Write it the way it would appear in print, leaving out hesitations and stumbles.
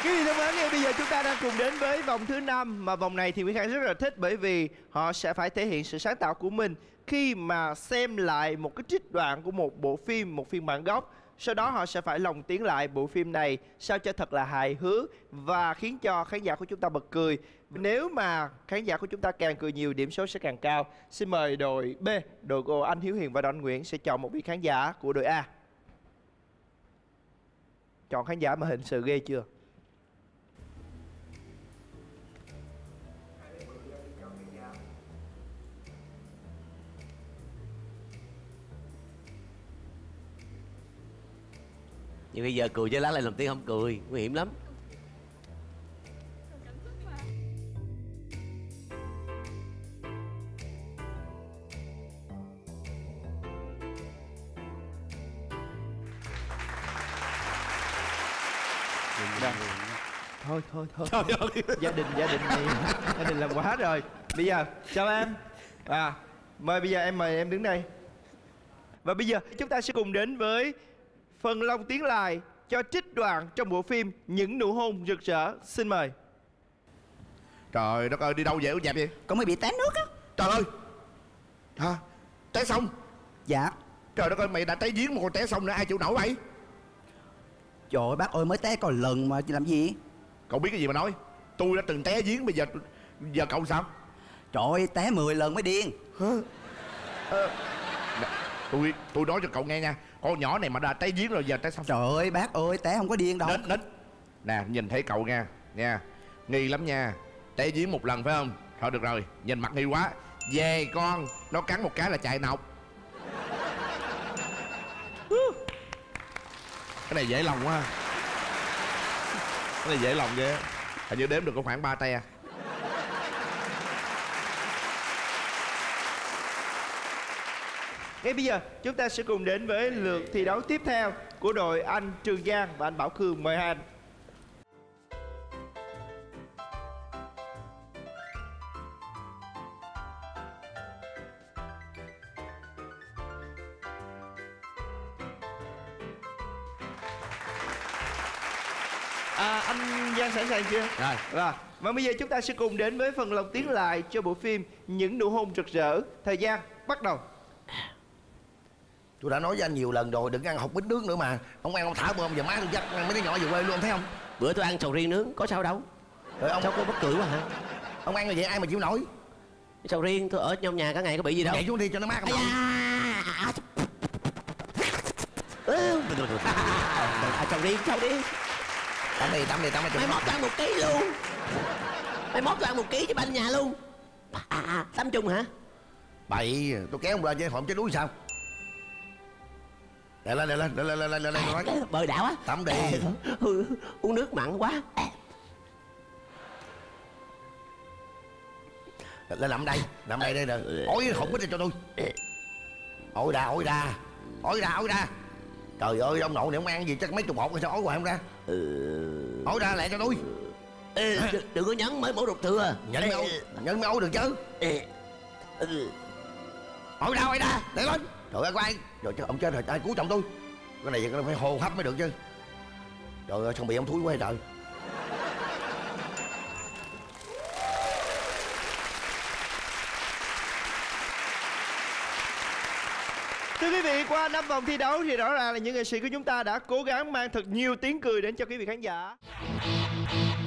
Quý vị thân mến, ngay bây giờ chúng ta đang cùng đến với vòng thứ 5. Mà vòng này thì Nguyễn Khang rất là thích, bởi vì họ sẽ phải thể hiện sự sáng tạo của mình khi mà xem lại một cái trích đoạn của một bộ phim, một phiên bản gốc. Sau đó họ sẽ phải lồng tiếng lại bộ phim này sao cho thật là hài hước và khiến cho khán giả của chúng ta bật cười. Nếu mà khán giả của chúng ta càng cười nhiều, điểm số sẽ càng cao. Xin mời đội B, đội của anh Hiếu Hiền và đội anh Nguyễn sẽ chọn một vị khán giả của đội A. Chọn khán giả mà hình sự ghê chưa? Nhưng bây giờ cười chứ lá lại làm tiếng không cười, nguy hiểm lắm. Thôi gia đình này gia đình làm quá rồi. Bây giờ chào em. Mời, bây giờ em mời em đứng đây. Và bây giờ chúng ta sẽ cùng đến với phần lồng tiếng lại cho trích đoạn trong bộ phim Những Nụ Hôn Rực Rỡ. Xin mời. Trời đất ơi, đi đâu vậy dẹp vậy? Con mới bị té nước á. Trời ơi. Hả? Té xong? Dạ. Trời đất ơi, mày đã té giếng mà còn té xong nữa, ai chịu nổi mày? Trời ơi bác ơi, mới té có lần mà làm gì? Cậu biết cái gì mà nói? Tôi đã từng té giếng, bây giờ cậu sao? Trời ơi, té 10 lần mới điên. Hả? Tôi nói cho cậu nghe nha, con nhỏ này mà đã té giếng rồi giờ té xong. Trời ơi bác ơi, té không có điên đâu. Đến nè, nhìn thấy cậu nha, nghi lắm nha. Té giếng một lần phải không? Thôi được rồi, nhìn mặt nghi quá. Về con, nó cắn một cái là chạy nọc. Cái này dễ lòng quá. Cái này dễ lòng ghê. Hình như đếm được có khoảng 3 te. Ngay bây giờ chúng ta sẽ cùng đến với lượt thi đấu tiếp theo của đội anh Trường Giang và anh Bảo Khương. Mời hai anh. Anh Giang sẵn sàng chưa? Rồi. Và bây giờ chúng ta sẽ cùng đến với phần lồng tiếng lại cho bộ phim Những Nụ Hôn Rực Rỡ. Thời gian bắt đầu. Tôi đã nói với anh nhiều lần rồi, đừng ăn hột bít nước nữa mà. Ông ăn ông thả bơm giờ má tôi dắt mấy đứa nhỏ về quê luôn, thấy không? Bữa tôi ăn sầu riêng nướng, có sao đâu. Rồi ông Sao cô bất cười quá hả? Ông ăn như vậy ai mà chịu nổi? Sầu riêng tôi ở trong nhà cả ngày có bị gì đâu. Nhảy xuống đi cho nó mát không? Sầu riêng Tắm đi mày mót tôi ăn 1 ký luôn. Mày mót tôi ăn 1 ký cho banh nhà luôn. Tắm chung hả? Bậy, tôi kéo ông lên cho phòng chết đuối sao? Lên nói. Bơi đã quá. Tắm đi. Uống nước mặn quá. Lên nằm đây đây rồi. Ối không biết cho tôi. Ôi ra. Trời ơi, ông nội này ông ăn gì chắc mấy chục hột rồi sao ối hoài không ra? Ối ra lẹ cho tôi. Đừng có nhấn mới mổ ruột thừa. Nhấn mới ối được chứ. Ối ra, để lên. Trời ơi ai. Rồi chứ ông chết rồi, ai cứu chồng tôi. Cái này phải hô hấp mới được chứ. Trời ơi, xong bị ông thúi quá trời. Thưa quý vị, qua 5 vòng thi đấu thì rõ ràng là những nghệ sĩ của chúng ta đã cố gắng mang thật nhiều tiếng cười đến cho quý vị khán giả.